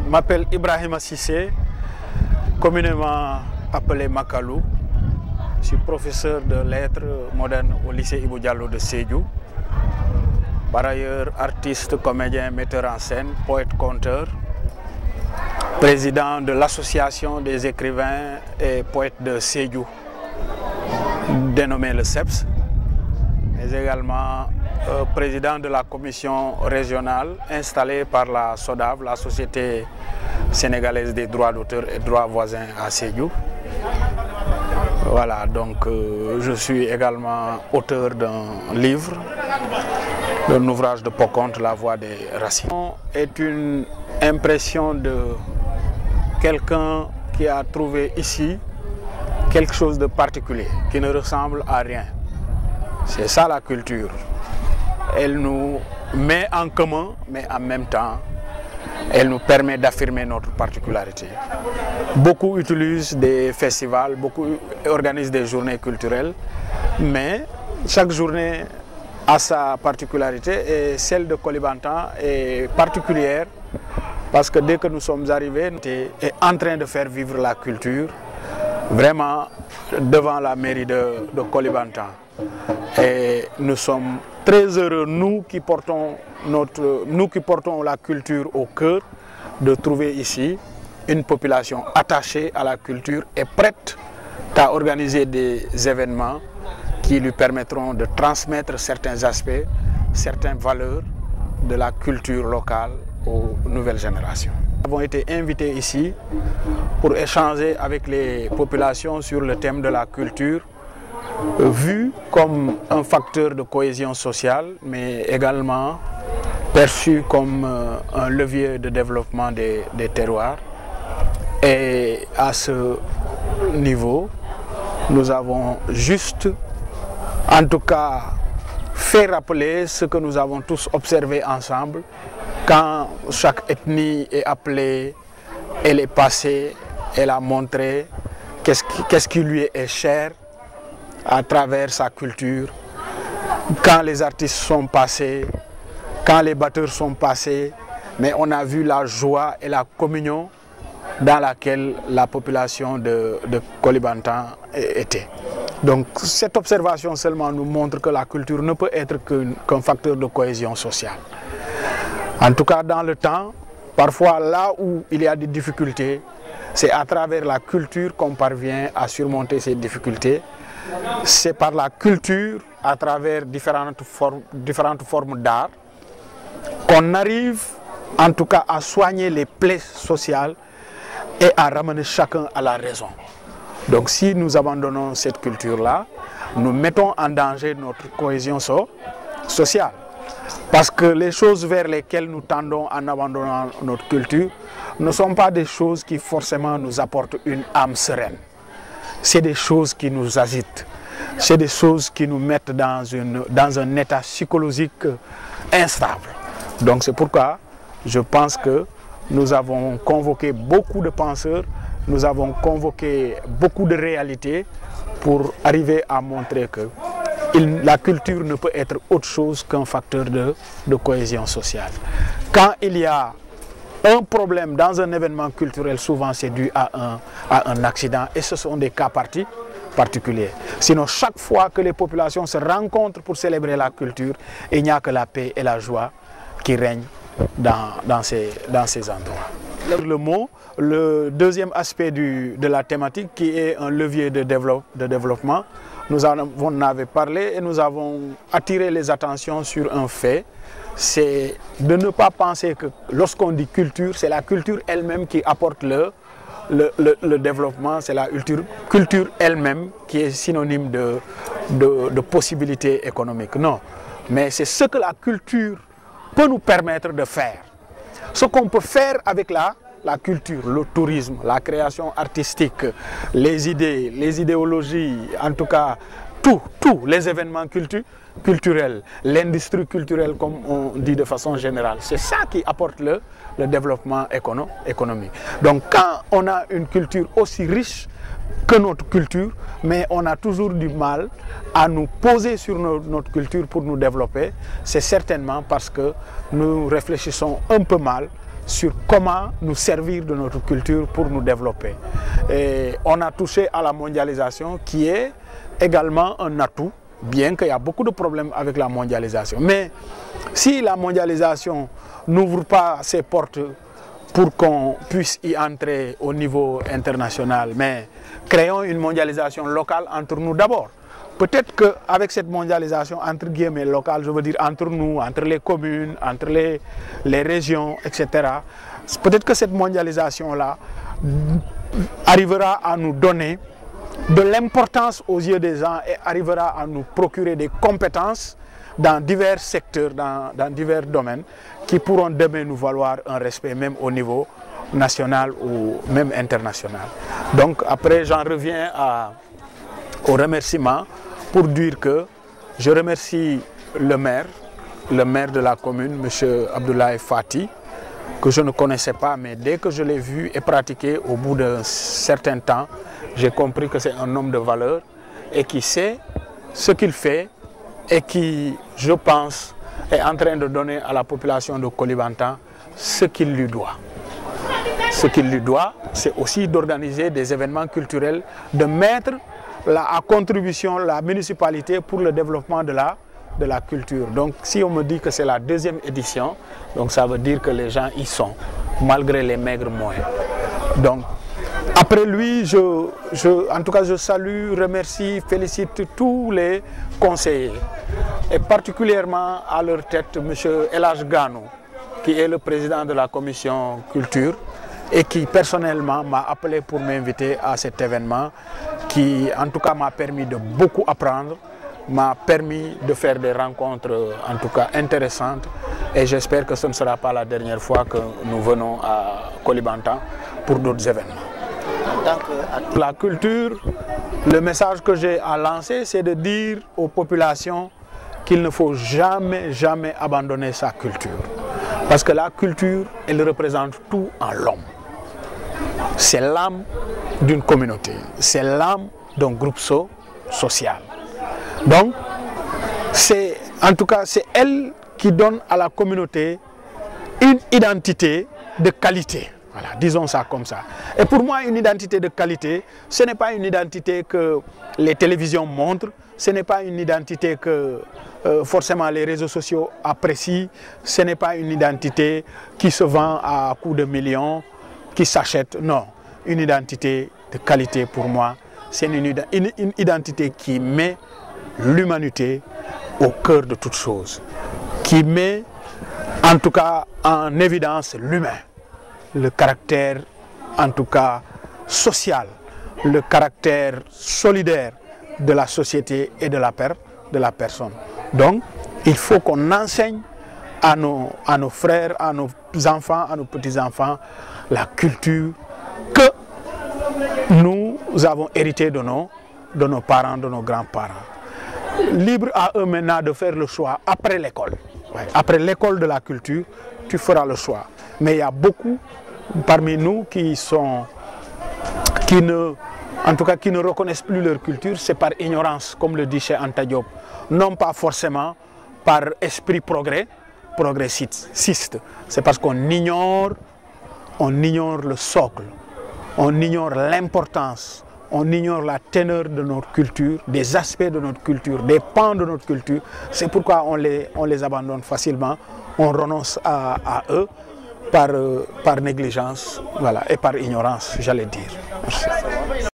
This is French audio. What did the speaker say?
m'appelle Ibrahima Cissé, communément appelé Makalou. Je suis professeur de lettres modernes au lycée Ibou Diallo de Sédhiou. Par ailleurs, artiste, comédien, metteur en scène, poète, conteur, président de l'association des écrivains et poètes de Sédhiou, dénommé le CEPS, mais également président de la commission régionale installée par la SODAV, la Société sénégalaise des droits d'auteur et droits voisins à Sédhiou. Voilà, donc je suis également auteur d'un livre, d'un ouvrage de Poconte, La Voix des Racines. C'est une impression de quelqu'un qui a trouvé ici quelque chose de particulier, qui ne ressemble à rien. C'est ça la culture. Elle nous met en commun, mais en même temps, elle nous permet d'affirmer notre particularité. Beaucoup utilisent des festivals, beaucoup organisent des journées culturelles, mais chaque journée a sa particularité et celle de Kolybantan est particulière parce que dès que nous sommes arrivés, nous sommes en train de faire vivre la culture vraiment devant la mairie de Kolybantan. Et nous sommes très heureux, nous qui portons la culture au cœur, de trouver ici une population attachée à la culture et prête à organiser des événements qui lui permettront de transmettre certains aspects, certaines valeurs de la culture locale aux nouvelles générations. Nous avons été invités ici pour échanger avec les populations sur le thème de la culture, vu comme un facteur de cohésion sociale, mais également perçu comme un levier de développement des terroirs. Et à ce niveau, nous avons juste, en tout cas, fait rappeler ce que nous avons tous observé ensemble. Quand chaque ethnie est appelée, elle est passée, elle a montré qu'est-ce qui lui est cher à travers sa culture. Quand les artistes sont passés, quand les batteurs sont passés, mais on a vu la joie et la communion dans laquelle la population de Kolybantan était. Donc cette observation seulement nous montre que la culture ne peut être qu'un facteur de cohésion sociale. En tout cas dans le temps, parfois là où il y a des difficultés, c'est à travers la culture qu'on parvient à surmonter ces difficultés. C'est par la culture, à travers différentes formes d'art, qu'on arrive en tout cas à soigner les plaies sociales et à ramener chacun à la raison. Donc si nous abandonnons cette culture-là, nous mettons en danger notre cohésion sociale. Parce que les choses vers lesquelles nous tendons en abandonnant notre culture ne sont pas des choses qui forcément nous apportent une âme sereine. C'est des choses qui nous agitent. C'est des choses qui nous mettent dans un état psychologique instable. Donc c'est pourquoi je pense que nous avons convoqué beaucoup de penseurs, nous avons convoqué beaucoup de réalités pour arriver à montrer que la culture ne peut être autre chose qu'un facteur de cohésion sociale. Quand il y a un problème dans un événement culturel, souvent c'est dû à un accident et ce sont des cas particuliers. Sinon, chaque fois que les populations se rencontrent pour célébrer la culture, il n'y a que la paix et la joie qui règnent dans ces endroits. Le deuxième aspect de la thématique qui est un levier de développement, nous en avons parlé et nous avons attiré les attentions sur un fait, c'est de ne pas penser que lorsqu'on dit culture, c'est la culture elle-même qui apporte le développement, c'est la culture elle-même qui est synonyme de possibilités économiques. Non, mais c'est ce que la culture peut nous permettre de faire. Ce qu'on peut faire avec la culture, le tourisme, la création artistique, les idées, les idéologies, en tout cas tous les événements culturels, l'industrie culturelle comme on dit de façon générale. C'est ça qui apporte le développement économique. Donc quand on a une culture aussi riche que notre culture, mais on a toujours du mal à nous poser sur notre culture pour nous développer, c'est certainement parce que nous réfléchissons un peu mal sur comment nous servir de notre culture pour nous développer. Et on a touché à la mondialisation qui est également un atout, bien qu'il y a beaucoup de problèmes avec la mondialisation. Mais si la mondialisation n'ouvre pas ses portes pour qu'on puisse y entrer au niveau international, mais créons une mondialisation locale entre nous d'abord. Peut-être qu'avec cette mondialisation, entre guillemets locale, je veux dire entre nous, entre les communes, entre les régions, etc., peut-être que cette mondialisation-là arrivera à nous donner de l'importance aux yeux des gens et arrivera à nous procurer des compétences dans divers secteurs, dans divers domaines, qui pourront demain nous valoir un respect même au niveau national ou même international. Donc après, j'en reviens au remerciement pour dire que je remercie le maire de la commune, M. Abdoulaye Fati, que je ne connaissais pas, mais dès que je l'ai vu et pratiqué au bout d'un certain temps, j'ai compris que c'est un homme de valeur et qui sait ce qu'il fait et qui, je pense, est en train de donner à la population de Koulibantang ce qu'il lui doit. Ce qu'il lui doit, c'est aussi d'organiser des événements culturels, de mettre à contribution la municipalité pour le développement de la culture. Donc si on me dit que c'est la deuxième édition, donc ça veut dire que les gens y sont, malgré les maigres moyens. Donc après lui, en tout cas je salue, remercie, félicite tous les conseillers, et particulièrement à leur tête M. Elhadj Gano, qui est le président de la commission culture, et qui personnellement m'a appelé pour m'inviter à cet événement qui en tout cas m'a permis de beaucoup apprendre, m'a permis de faire des rencontres en tout cas intéressantes, et j'espère que ce ne sera pas la dernière fois que nous venons à Koulibantang pour d'autres événements. La culture, le message que j'ai à lancer, c'est de dire aux populations qu'il ne faut jamais, jamais abandonner sa culture. Parce que la culture, elle représente tout en l'homme. C'est l'âme d'une communauté, c'est l'âme d'un groupe social. Donc, en tout cas, c'est elle qui donne à la communauté une identité de qualité. Voilà, disons ça comme ça. Et pour moi, une identité de qualité, ce n'est pas une identité que les télévisions montrent, ce n'est pas une identité que forcément les réseaux sociaux apprécient, ce n'est pas une identité qui se vend à coups de millions, qui s'achète. Non, une identité de qualité pour moi, c'est une identité qui met l'humanité au cœur de toute chose, qui met en tout cas en évidence l'humain, le caractère en tout cas social, le caractère solidaire de la société et de la personne. Donc il faut qu'on enseigne à nos frères, à nos enfants, à nos petits-enfants la culture que nous avons hérité de nos parents, de nos grands-parents. Libre à eux maintenant de faire le choix après l'école. Ouais, après l'école de la culture, tu feras le choix. Mais il y a beaucoup parmi nous qui ne reconnaissent plus leur culture, c'est par ignorance, comme le dit Cheikh Anta Diop. Non pas forcément par esprit progressiste. C'est parce qu'on ignore le socle, on ignore l'importance, on ignore la teneur de notre culture, des aspects de notre culture, des pans de notre culture. C'est pourquoi on les abandonne facilement, on renonce à eux par négligence, voilà, et par ignorance, j'allais dire. Merci.